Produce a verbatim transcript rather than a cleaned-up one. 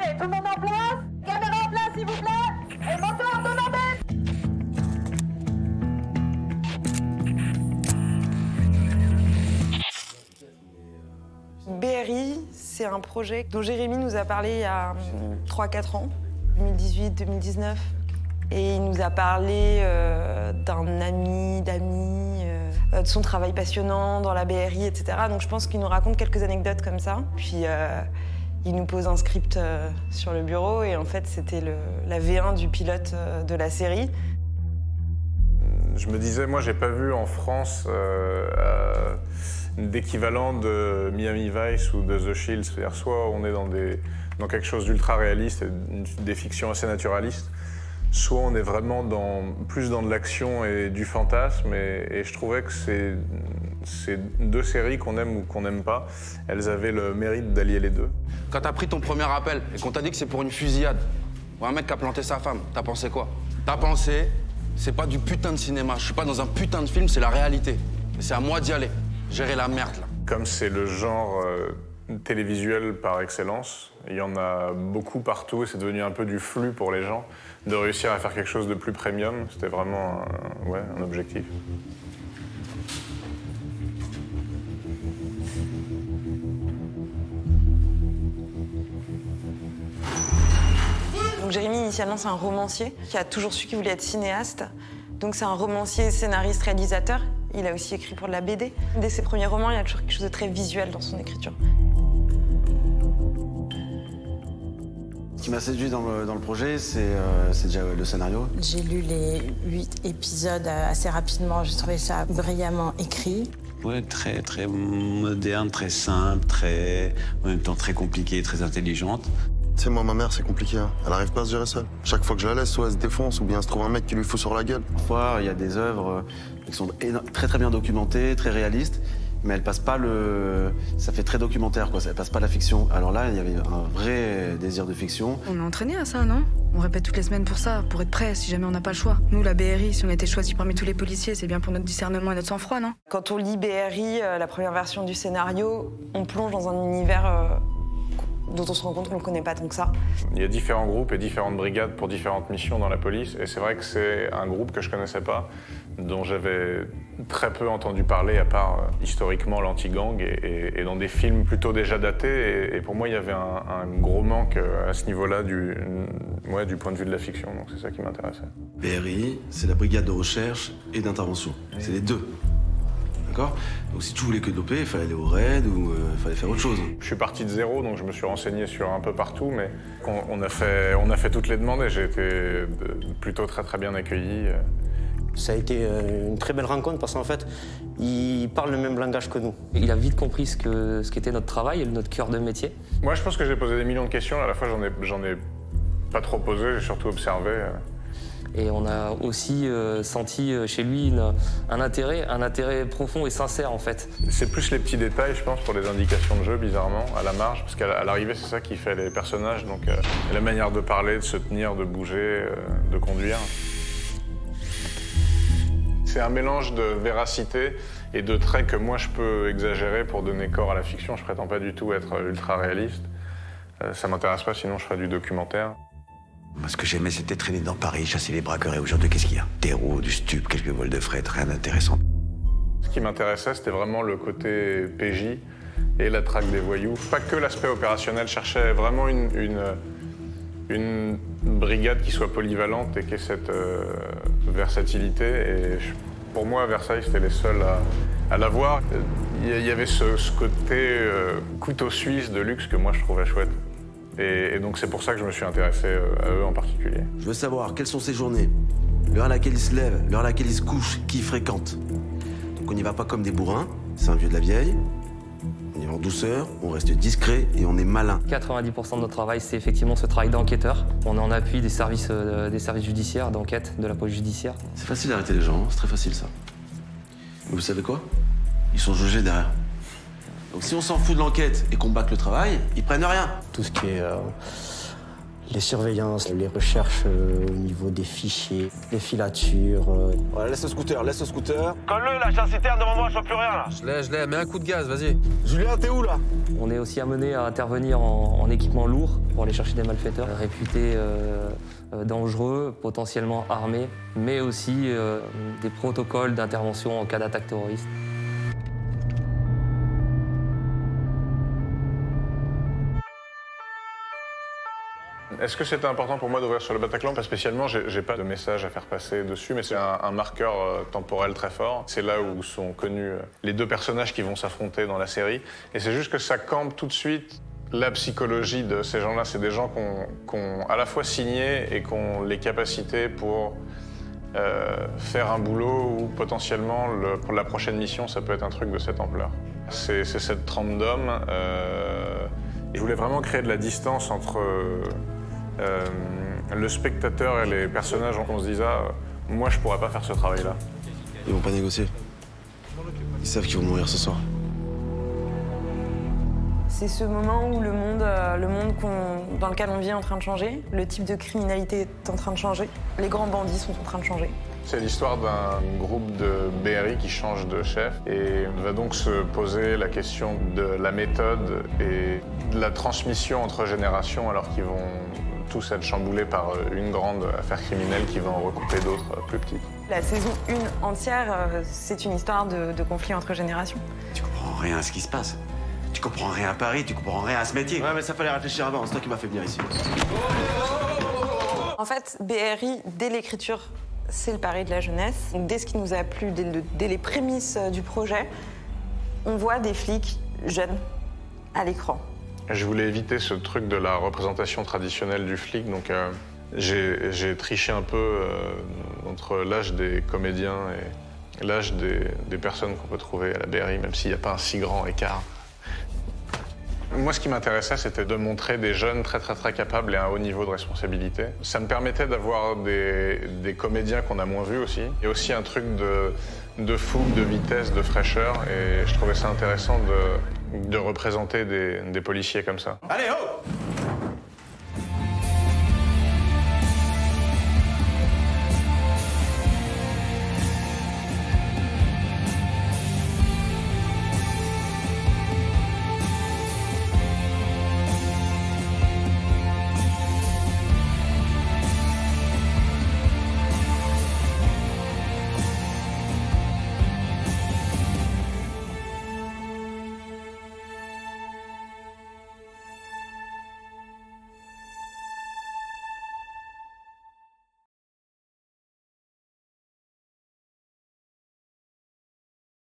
tout le monde en place? Caméra en place, s'il vous plaît. Et moteur autonomie. B R I, c'est un projet dont Jérémy nous a parlé il y a trois quatre ans, deux mille dix-huit deux mille dix-neuf. Et il nous a parlé euh, d'un ami, d'amis, euh, de son travail passionnant dans la B R I, et cetera. Donc je pense qu'il nous raconte quelques anecdotes comme ça. Puis euh, il nous pose un script euh, sur le bureau et en fait c'était la V un du pilote euh, de la série. Je me disais, moi j'ai pas vu en France euh, euh, d'équivalent de Miami Vice ou de The Shield. C'est-à-dire soit on est dans, des, dans quelque chose d'ultra réaliste, des fictions assez naturalistes, soit on est vraiment dans, plus dans de l'action et du fantasme. Et, et je trouvais que ces, ces deux séries, qu'on aime ou qu'on n'aime pas, elles avaient le mérite d'allier les deux. Quand t'as pris ton premier appel et qu'on t'a dit que c'est pour une fusillade, ou un mec qui a planté sa femme, t'as pensé quoi? T'as pensé, c'est pas du putain de cinéma, je suis pas dans un putain de film, c'est la réalité. Et c'est à moi d'y aller, gérer la merde là. Comme c'est le genre euh, télévisuel par excellence, il y en a beaucoup partout et c'est devenu un peu du flux pour les gens. De réussir à faire quelque chose de plus premium, c'était vraiment un, ouais, un objectif. Donc Jérémy, initialement, c'est un romancier qui a toujours su qu'il voulait être cinéaste. Donc c'est un romancier, scénariste, réalisateur. Il a aussi écrit pour de la B D. Dès ses premiers romans, il y a toujours quelque chose de très visuel dans son écriture. Ce qui m'a séduit dans le, dans le projet, c'est euh, déjà le scénario. J'ai lu les huit épisodes assez rapidement. J'ai trouvé ça brillamment écrit. Ouais, très, très moderne, très simple, très, en même temps très compliqué, très intelligente. Tu sais, moi, ma mère, c'est compliqué. Hein. Elle arrive pas à se gérer seule. Chaque fois que je la laisse, soit elle se défonce, ou bien elle se trouve un mec qui lui fout sur la gueule. Parfois, il y a des œuvres qui sont très très bien documentées, très réalistes, mais elles passent pas le... Ça fait très documentaire, quoi. Ça passe pas la fiction. Alors là, il y avait un vrai désir de fiction. On est entraîné à ça, non? On répète toutes les semaines pour ça, pour être prêt si jamais on n'a pas le choix. Nous, la B R I, si on était choisi parmi tous les policiers, c'est bien pour notre discernement et notre sang-froid, non? Quand on lit B R I, euh, la première version du scénario, on plonge dans un univers euh, dont on se rend compte qu'on ne connaît pas tant que ça. Il y a différents groupes et différentes brigades pour différentes missions dans la police. Et c'est vrai que c'est un groupe que je connaissais pas, dont j'avais très peu entendu parler, à part euh, historiquement l'anti-gang et, et, et dans des films plutôt déjà datés. Et, et pour moi, il y avait un, un gros manque à ce niveau-là du, ouais, du point de vue de la fiction. Donc c'est ça qui m'intéressait. B R I, c'est la brigade de recherche et d'intervention. Oui. C'est les deux. D'accord? Donc si tu voulais que doper, il fallait aller au raid ou il euh, fallait faire autre chose. Je suis parti de zéro, donc je me suis renseigné sur un peu partout, mais on, on, a, fait, on a fait toutes les demandes et j'ai été plutôt très très bien accueilli. Ça a été une très belle rencontre parce qu'en fait, il parle le même langage que nous. Il a vite compris ce que ce qu'était notre travail et notre cœur de métier. Moi, je pense que j'ai posé des millions de questions. À la fois, j'en ai, j'en ai pas trop posé, j'ai surtout observé. Et on a aussi euh, senti chez lui une, un intérêt, un intérêt profond et sincère, en fait. C'est plus les petits détails, je pense, pour les indications de jeu, bizarrement, à la marge. Parce qu'à l'arrivée, c'est ça qui fait les personnages. Donc, euh, la manière de parler, de se tenir, de bouger, euh, de conduire. C'est un mélange de véracité et de traits que moi je peux exagérer pour donner corps à la fiction. Je prétends pas du tout être ultra réaliste. Euh, ça m'intéresse pas, sinon je ferais du documentaire. Moi, ce que j'aimais, c'était traîner dans Paris, chasser les braqueurs. Et aujourd'hui, qu'est-ce qu'il y a? Des roues, du stup, quelques vols de fret, rien d'intéressant. Ce qui m'intéressait, c'était vraiment le côté P J et la traque des voyous. Pas que l'aspect opérationnel, je cherchais vraiment une, une, une brigade qui soit polyvalente et qui ait cette euh, versatilité. Et je, pour moi, à Versailles, c'était les seuls à, à l'avoir. Il y avait ce, ce côté euh, couteau suisse de luxe que moi, je trouvais chouette. Et, et donc c'est pour ça que je me suis intéressé à eux en particulier. Je veux savoir quelles sont ses journées, l'heure à laquelle il se lève, l'heure à laquelle il se couche, qui il fréquente. Donc on n'y va pas comme des bourrins, c'est un vieux de la vieille. On y va en douceur, on reste discret et on est malin. quatre-vingt-dix pour cent de notre travail, c'est effectivement ce travail d'enquêteur. On est en appui des services, euh, des services judiciaires, d'enquête, de la police judiciaire. C'est facile d'arrêter les gens, c'est très facile ça. Mais vous savez quoi? Ils sont jugés derrière. Donc si on s'en fout de l'enquête et qu'on bâcle le travail, ils prennent rien. Tout ce qui est euh, Les surveillances, les recherches euh, au niveau des fichiers, les filatures. Euh... Voilà, laisse le scooter, laisse le scooter. Colle-le là, j'ai un citerne devant moi, je vois plus rien là. Je l'ai, je l'ai, mets un coup de gaz, vas-y. Julien, t'es où là? On est aussi amené à intervenir en, en équipement lourd pour aller chercher des malfaiteurs réputés euh, euh, dangereux, potentiellement armés, mais aussi euh, des protocoles d'intervention en cas d'attaque terroriste. Est-ce que c'était important pour moi d'ouvrir sur le Bataclan? Pas spécialement, j'ai pas de message à faire passer dessus, mais c'est un, un marqueur euh, temporel très fort. C'est là où sont connus euh, les deux personnages qui vont s'affronter dans la série. Et c'est juste que ça campe tout de suite la psychologie de ces gens-là. C'est des gens qui ont, qui ont à la fois signé et qui ont les capacités pour euh, faire un boulot où potentiellement, le, pour la prochaine mission, ça peut être un truc de cette ampleur. C'est cette trempe d'hommes. Euh, je voulais vraiment créer de la distance entre... Euh, Euh, le spectateur et les personnages, on se disait, ah, moi je pourrais pas faire ce travail-là. Ils vont pas négocier. Ils savent qu'ils vont mourir ce soir. C'est ce moment où le monde, euh, le monde qu'on, dans lequel on vit est en train de changer, le type de criminalité est en train de changer, les grands bandits sont en train de changer. C'est l'histoire d'un groupe de B R I qui change de chef et va donc se poser la question de la méthode et de la transmission entre générations alors qu'ils vont tous être chamboulés par une grande affaire criminelle qui va en recouper d'autres plus petites. La saison un entière, c'est une histoire de, de conflit entre générations. Tu comprends rien à ce qui se passe. Tu comprends rien à Paris, tu comprends rien à ce métier. Ouais, mais ça fallait réfléchir avant, c'est toi qui m'as fait venir ici. En fait, B R I, dès l'écriture, c'est le pari de la jeunesse. Donc, dès ce qui nous a plu, dès, le, dès les prémices du projet, on voit des flics jeunes à l'écran. Je voulais éviter ce truc de la représentation traditionnelle du flic, donc euh, j'ai triché un peu euh, entre l'âge des comédiens et l'âge des, des personnes qu'on peut trouver à la B R I, même s'il n'y a pas un si grand écart. Moi, ce qui m'intéressait, c'était de montrer des jeunes très très très capables et à un haut niveau de responsabilité. Ça me permettait d'avoir des, des comédiens qu'on a moins vus aussi. Il y a aussi un truc de, de fougue, de vitesse, de fraîcheur, et je trouvais ça intéressant de, de représenter des, des policiers comme ça. Allez, oh!